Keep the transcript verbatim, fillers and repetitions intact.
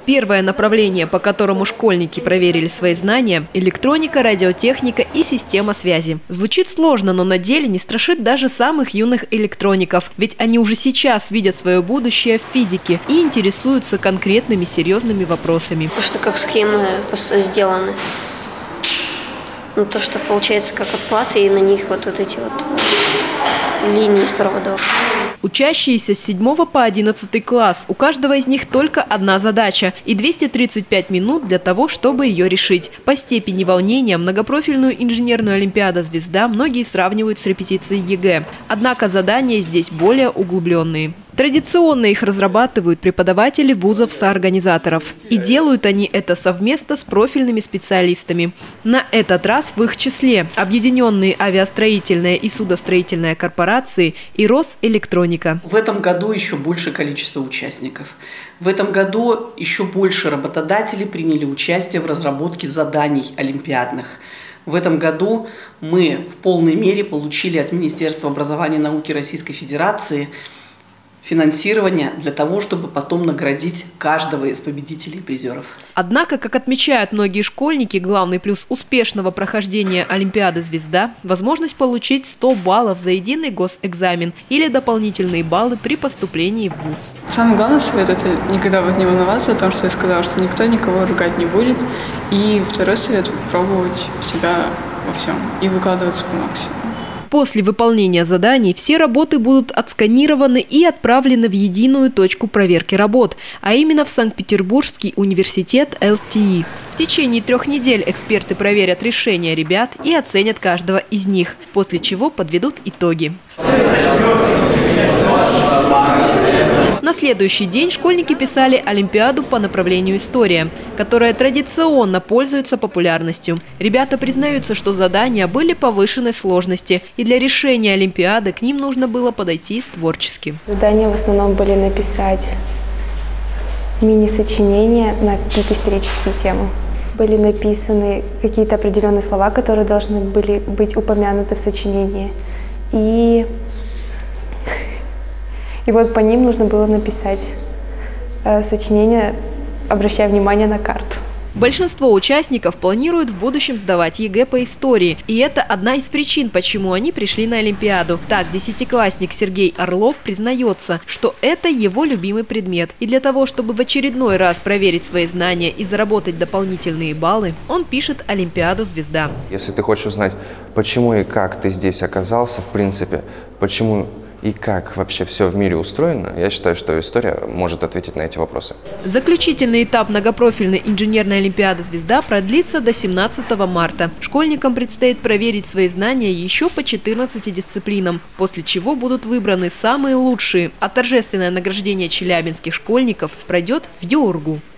Первое направление, по которому школьники проверили свои знания – электроника, радиотехника и система связи. Звучит сложно, но на деле не страшит даже самых юных электроников, ведь они уже сейчас видят свое будущее в физике и интересуются конкретными серьезными вопросами. То, что как схемы сделаны, ну, то, что получается как отплаты, и на них вот, вот эти вот линии из проводов. Учащиеся с седьмого по одиннадцатый класс. У каждого из них только одна задача и двести тридцать пять минут для того, чтобы ее решить. По степени волнения многопрофильную инженерную олимпиаду «Звезда» многие сравнивают с репетицией ЕГЭ. Однако задания здесь более углубленные. Традиционно их разрабатывают преподаватели вузов-соорганизаторов. И делают они это совместно с профильными специалистами. На этот раз в их числе Объединенные авиастроительная и судостроительная корпорации и Росэлектроника. В этом году еще большее количество участников. В этом году еще больше работодателей приняли участие в разработке заданий олимпиадных. В этом году мы в полной мере получили от Министерства образования и науки Российской Федерации финансирование для того, чтобы потом наградить каждого из победителей и призеров. Однако, как отмечают многие школьники, главный плюс успешного прохождения Олимпиады «Звезда» – возможность получить сто баллов за единый госэкзамен или дополнительные баллы при поступлении в вуз. Самый главный совет – это никогда вот не волноваться о том, что я сказала, что никто никого ругать не будет. И второй совет – пробовать себя во всем и выкладываться по максимуму. После выполнения заданий все работы будут отсканированы и отправлены в единую точку проверки работ, а именно в Санкт-Петербургский университет эл ти и. В течение трех недель эксперты проверят решения ребят и оценят каждого из них, после чего подведут итоги. На следующий день школьники писали олимпиаду по направлению история, которая традиционно пользуется популярностью. Ребята признаются, что задания были повышенной сложности, и для решения олимпиады к ним нужно было подойти творчески. Задания в основном были написать мини-сочинения на какие-то исторические темы. Были написаны какие-то определенные слова, которые должны были быть упомянуты в сочинении. И... И вот по ним нужно было написать э, сочинение, обращая внимание на карту. Большинство участников планируют в будущем сдавать ЕГЭ по истории. И это одна из причин, почему они пришли на Олимпиаду. Так, десятиклассник Сергей Орлов признается, что это его любимый предмет. И для того, чтобы в очередной раз проверить свои знания и заработать дополнительные баллы, он пишет Олимпиаду «Звезда». Если ты хочешь узнать, почему и как ты здесь оказался, в принципе, почему и как вообще все в мире устроено, я считаю, что история может ответить на эти вопросы. Заключительный этап многопрофильной инженерной олимпиады «Звезда» продлится до семнадцатого марта. Школьникам предстоит проверить свои знания еще по четырнадцати дисциплинам, после чего будут выбраны самые лучшие, а торжественное награждение челябинских школьников пройдет в Георгу.